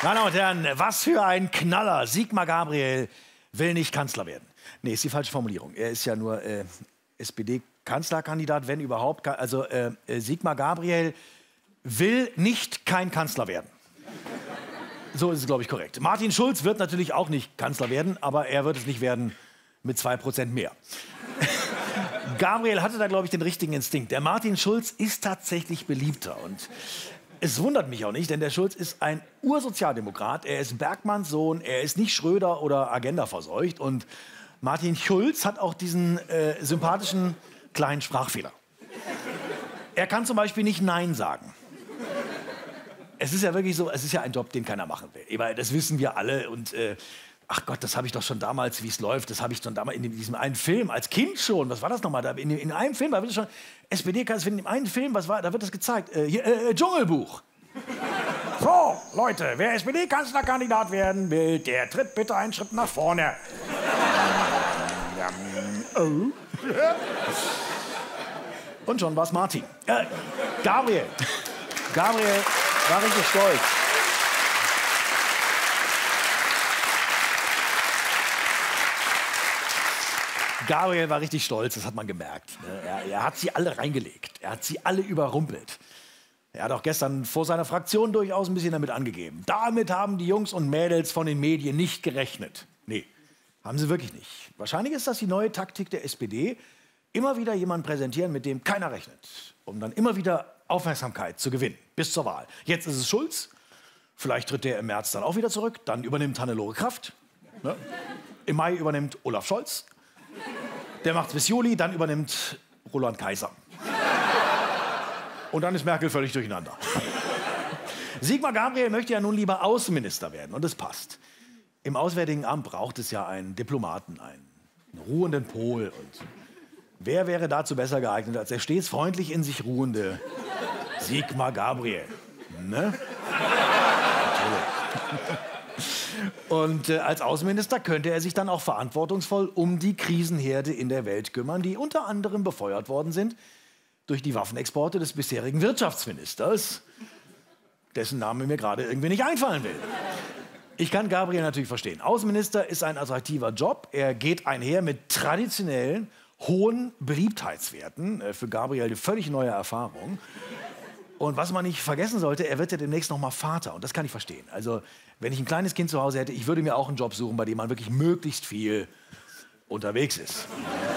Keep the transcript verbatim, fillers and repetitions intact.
Meine Damen und Herren, was für ein Knaller. Sigmar Gabriel will nicht Kanzler werden. Nee, ist die falsche Formulierung. Er ist ja nur äh, S P D-Kanzlerkandidat, wenn überhaupt. Also äh, Sigmar Gabriel will nicht kein Kanzler werden. So ist es, glaube ich, korrekt. Martin Schulz wird natürlich auch nicht Kanzler werden, aber er wird es nicht werden mit zwei Prozent mehr. Gabriel hatte da, glaube ich, den richtigen Instinkt. Der Martin Schulz ist tatsächlich beliebter. Und es wundert mich auch nicht, denn der Schulz ist ein Ursozialdemokrat. Er ist Bergmanns Sohn, er ist nicht Schröder oder Agenda verseucht. Und Martin Schulz hat auch diesen äh, sympathischen kleinen Sprachfehler. Er kann zum Beispiel nicht Nein sagen. Es ist ja wirklich so, es ist ja ein Job, den keiner machen will. Das wissen wir alle. Und äh, ach Gott, das habe ich doch schon damals, wie es läuft, das habe ich schon damals in diesem einen Film, als Kind schon, was war das nochmal? In, in einem Film, da wird es schon, S P D-Kanzler, in einem Film, was war, da wird das gezeigt, äh, hier, äh, Dschungelbuch. So, Leute, wer S P D-Kanzlerkandidat werden will, der tritt bitte einen Schritt nach vorne. Oh. Und schon war's Martin. Äh, Gabriel. Gabriel war richtig stolz. Gabriel war richtig stolz, das hat man gemerkt. Er, er hat sie alle reingelegt. Er hat sie alle überrumpelt. Er hat auch gestern vor seiner Fraktion durchaus ein bisschen damit angegeben. Damit haben die Jungs und Mädels von den Medien nicht gerechnet. Nee, haben sie wirklich nicht. Wahrscheinlich ist das die neue Taktik der S P D. Immer wieder jemanden präsentieren, mit dem keiner rechnet. Um dann immer wieder Aufmerksamkeit zu gewinnen. Bis zur Wahl. Jetzt ist es Schulz. Vielleicht tritt der im März dann auch wieder zurück. Dann übernimmt Hannelore Kraft. Ne? Im Mai übernimmt Olaf Scholz. Der macht's bis Juli, dann übernimmt Roland Kaiser. Und dann ist Merkel völlig durcheinander. Sigmar Gabriel möchte ja nun lieber Außenminister werden und es passt. Im Auswärtigen Amt braucht es ja einen Diplomaten, einen ruhenden Pol. Und wer wäre dazu besser geeignet als der stets freundlich in sich ruhende Sigmar Gabriel? Ne? Und äh, als Außenminister könnte er sich dann auch verantwortungsvoll um die Krisenherde in der Welt kümmern, die unter anderem befeuert worden sind durch die Waffenexporte des bisherigen Wirtschaftsministers, dessen Name mir gerade irgendwie nicht einfallen will. Ich kann Gabriel natürlich verstehen. Außenminister ist ein attraktiver Job. Er geht einher mit traditionellen, hohen Beliebtheitswerten. Äh, für Gabriel eine völlig neue Erfahrung. Und was man nicht vergessen sollte, er wird ja demnächst noch mal Vater. Und das kann ich verstehen. Also, wenn ich ein kleines Kind zu Hause hätte, ich würde mir auch einen Job suchen, bei dem man wirklich möglichst viel unterwegs ist.